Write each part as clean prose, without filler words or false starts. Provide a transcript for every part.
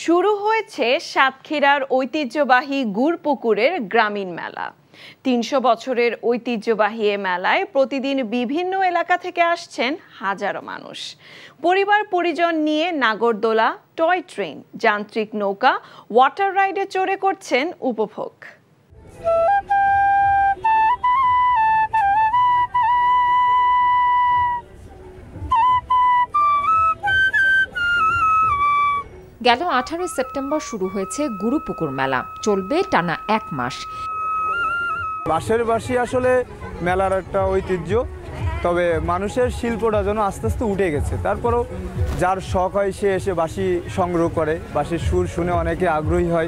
শুরু হয়েছে সাতক্ষীরার ঐতিহ্যবাহী গুড়পুকুরের গ্রামীণ মেলা। ৩০০ বছরের ঐতিহ্যবাহী এ মেলায় প্রতিদিন বিভিন্ন এলাকা থেকে আসছেন হাজারো মানুষ। পরিবার পরিজন নিয়ে নাগরদোলা, টয় ট্রেন, যান্ত্রিক নৌকা, ওয়াটার রাইডে চড়ে করছেন উপভোগ। গেল 18 সেপ্টেম্বর শুরু হয়েছে গুড়পুকুর মেলা, চলবে টানা 1 মাস। বাঁশের বাঁশি আসলে মেলার একটা ঐতিহ্য, তবে মানুষের শিল্পটা যেন আস্তে আস্তে উঠে গেছে। তারপরেও যার শখ হয় সে এসে বাঁশি সংগ্রহ করে, বাঁশির সুর শুনে অনেকে আগ্রহী হয়।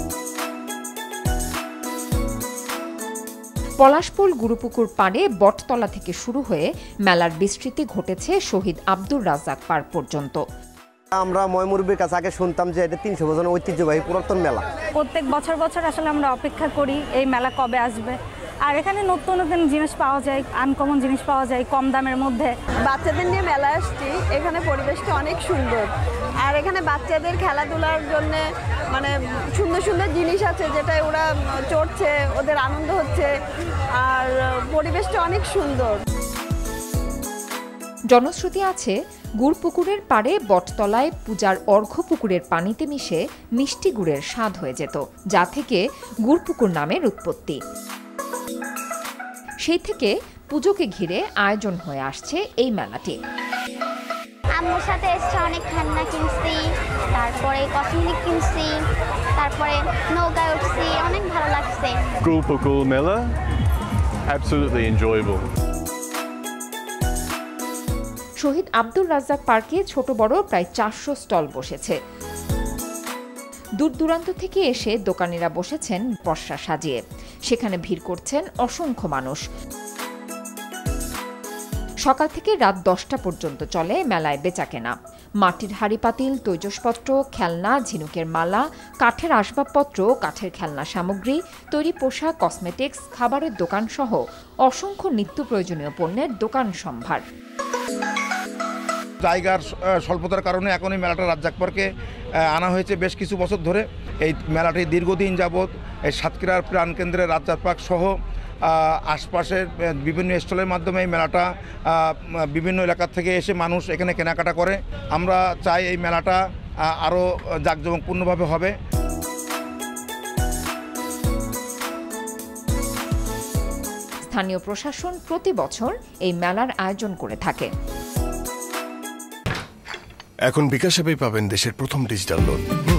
পলাশপুল গুড়পুকুর পাড়ে বটতলা থেকে শুরু হয়ে মেলার বিস্তৃতি ঘটেছে শহীদ আব্দুর রাজ্জাক পার্ক পর্যন্ত। আমরা ময়মুরবির কাছে আগে শুনতাম যে এটা 300 বছরের ঐতিহ্যবাহী পুরাতন মেলা। প্রত্যেক বছর আসলে আমরা অপেক্ষা করি এই মেলা কবে আসবে। আর এখানে নতুন নতুন জিনিস পাওয়া যায়, আনকমন জিনিস পাওয়া যায় কম দামের মধ্যে। বাচ্চাদের নিয়ে মেলা আসছি, এখানে পরিবেশটা অনেক সুন্দর। আর এখানে বাচ্চাদের খেলাধুলার জন্য মানে সুন্দর সুন্দর জিনিস আছে, যেটা ওরা চড়ছে, ওদের আনন্দ হচ্ছে, আর পরিবেশটা অনেক সুন্দর। জনশ্রুতি আছে গুড়পুকুরের পাড়ে বটতলায় পূজার অর্ঘ্য পুকুরের পানিতে মিশে মিষ্টি গুড়ের স্বাদ হয়ে যেত, যা থেকে গুড়পুকুর নামের উৎপত্তি। সেই থেকে পুজোকে ঘিরে আয়োজন হয়ে আসছে এই মেলাটি। আম্মুর সাথে এসে অনেক খেলনা কিনছি, তারপরে কসমেটিক কিনছি, তারপরে নৌকায় উঠছি, অনেক ভালো লাগছে। গুড়পুকুর মেলা absolutely enjoyable. শহীদ আব্দুর রাজ্জাক পার্কে ছোট বড় প্রায় 400 স্টল বসেছে। দূর দূরান্ত থেকে এসে দোকানিরা বসেছেন পসরা সাজিয়ে, সেখানে ভিড় করছেন অসংখ্য মানুষ। সকাল থেকে রাত 10টা পর্যন্ত চলে মেলায় বেচাকেনা। মাটির হাঁড়ি পাতিল, তৈজসপত্র, খেলনা, ঝিনুকের মালা, কাঠের আসবাবপত্র, কাঠের খেলনা সামগ্রী, তৈরি পোশাক, কসমেটিক্স, খাবারের দোকান সহ অসংখ্য নিত্য প্রয়োজনীয় পণ্যের দোকান সম্ভার। জায়গার স্বল্পতার কারণে এখন এই মেলাটা রাজ্জাক পার্কে আনা হয়েছে বেশ কিছু বছর ধরে। এই মেলাটি দীর্ঘদিন যাবৎ এই সাতক্ষীরার প্রাণকেন্দ্রে রাজ্জাক পার্ক সহ আশপাশের বিভিন্ন স্টলের মাধ্যমে এই মেলাটা বিভিন্ন এলাকা থেকে এসে মানুষ এখানে কেনাকাটা করে। আমরা চাই এই মেলাটা আরও জাঁকজমকপূর্ণভাবে হবে। স্থানীয় প্রশাসন প্রতি বছর এই মেলার আয়োজন করে থাকে। এখন বিকাশ অ্যাপেই পাবেন দেশের প্রথম ডিজিটাল লোন।